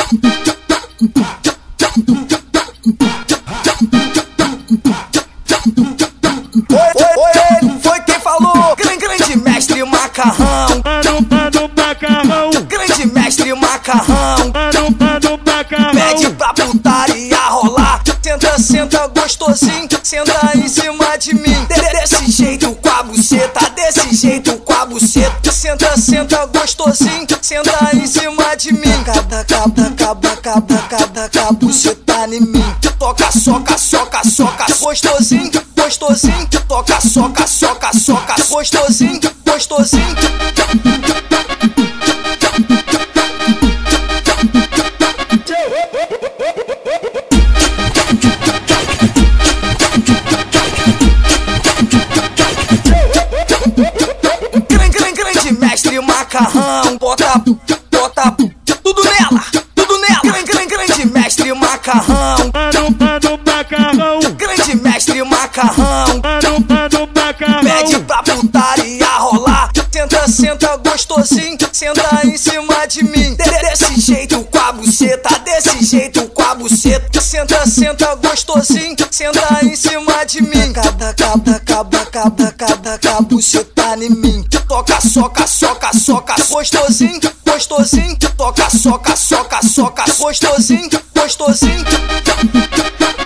Foi quem falou. Grande Mestre Macarrão. No macarrão. Grande Mestre Macarrão. No macarrão. Pede pra putaria rolar. Senta gostosinho, senta em cima de mim. Desse jeito com a buceta, desse jeito com a buceta. Senta gostosinho, senta em cima de mim. Cada buceta em mim. Toca, soca, gostosinho, gostosinho. Toca, soca, gostosinho, gostosinho. Grande Mestre Macarrão, bota tudo nela, tudo nela. Grande Mestre Macarrão, No macarrão. Grande Mestre Macarrão, No macarrão. pede pra putaria rolar. Senta gostosinho, senta em cima de mim. Desse jeito com a buceta, desse jeito com a buceta. Senta gostosinho, senta em cima de mim. Cada buceta em mim. Toca, soca, gostosinho, gostosinho. Toca, soca, gostosinho, gostosinho.